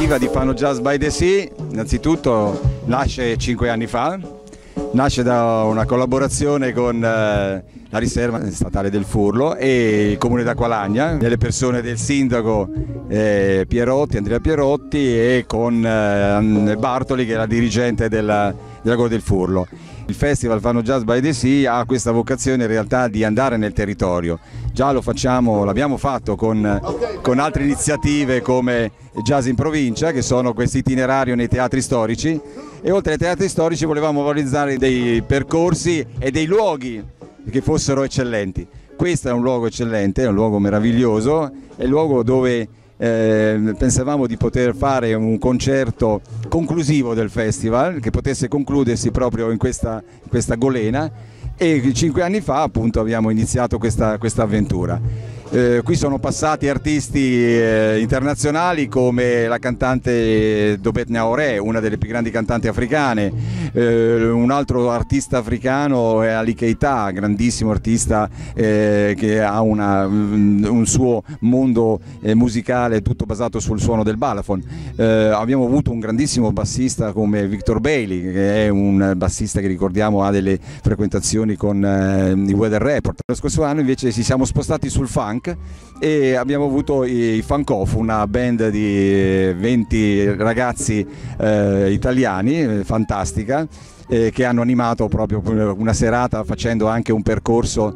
l'iniziativa di Fano Jazz by the Sea, innanzitutto nasce 5 anni fa, nasce da una collaborazione con la riserva statale del Furlo e il comune d'Acqualagna, delle persone del sindaco Andrea Pierotti e con Bartoli, che è la dirigente della Gola del Furlo. Il Festival Fano Jazz by the Sea ha questa vocazione in realtà di andare nel territorio. Già lo facciamo, l'abbiamo fatto con altre iniziative come Jazz in Provincia, che sono questo itinerario nei teatri storici, e oltre ai teatri storici volevamo valorizzare dei percorsi e dei luoghi che fossero eccellenti. Questo è un luogo eccellente, è un luogo meraviglioso, è il luogo dove pensavamo di poter fare un concerto conclusivo del festival, che potesse concludersi proprio in questa golena, e 5 anni fa appunto abbiamo iniziato questa avventura. Qui sono passati artisti internazionali come la cantante Dobet Naoré, una delle più grandi cantanti africane, un altro artista africano è Ali Keita, grandissimo artista che ha un suo mondo musicale tutto basato sul suono del balafon. Abbiamo avuto un grandissimo bassista come Victor Bailey, che è un bassista che ricordiamo ha delle frequentazioni con i Weather Report. Lo scorso anno invece ci siamo spostati sul funk e abbiamo avuto i Funkoff, una band di 20 ragazzi italiani, fantastica, che hanno animato proprio una serata facendo anche un percorso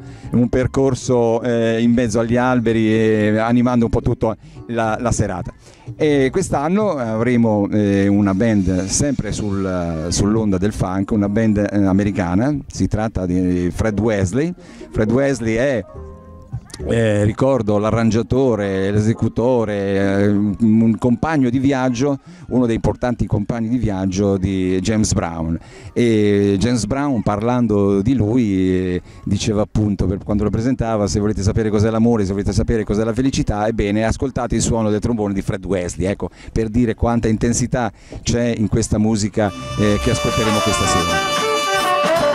in mezzo agli alberi e animando un po' tutta la serata. E quest'anno avremo una band sempre sull'onda del funk, una band americana, si tratta di Fred Wesley. Fred Wesley è ricordo l'arrangiatore, l'esecutore, un compagno di viaggio, uno dei importanti compagni di viaggio di James Brown, e James Brown, parlando di lui, diceva appunto, quando lo presentava: se volete sapere cos'è l'amore, se volete sapere cos'è la felicità, ebbene ascoltate il suono del trombone di Fred Wesley. Ecco, per dire quanta intensità c'è in questa musica che ascolteremo questa sera.